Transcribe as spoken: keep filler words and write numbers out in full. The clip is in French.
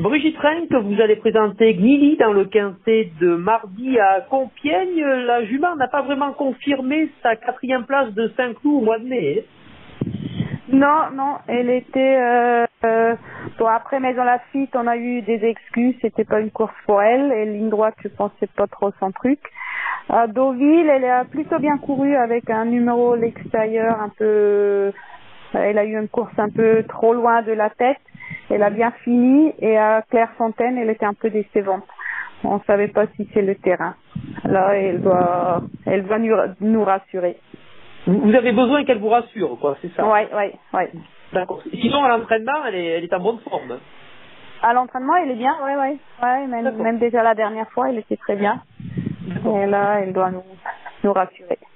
Brigitte Renck, vous allez présenter Gnili dans le quintet de mardi à Compiègne. La jument n'a pas vraiment confirmé sa quatrième place de Saint-Cloud au mois de mai. Non, non, elle était... Euh, euh, bon, après Maison Lafitte, on a eu des excuses, c'était pas une course pour elle. Et ligne droite, je pensais pas trop son truc. À Deauville, elle a plutôt bien couru avec un numéro à l'extérieur un peu... Elle a eu une course un peu trop loin de la tête. Elle a bien fini. Et à Clairefontaine, elle était un peu décevante. On savait pas si c'est le terrain. Là, elle doit, elle doit nous, nous rassurer. Vous avez besoin qu'elle vous rassure, quoi, c'est ça? Oui, oui, oui. D'accord. Sinon, à l'entraînement, elle est, elle est en bonne forme. À l'entraînement, elle est bien, oui, oui. Ouais, même, même déjà la dernière fois, elle était très bien. Et là, elle doit nous, nous rassurer.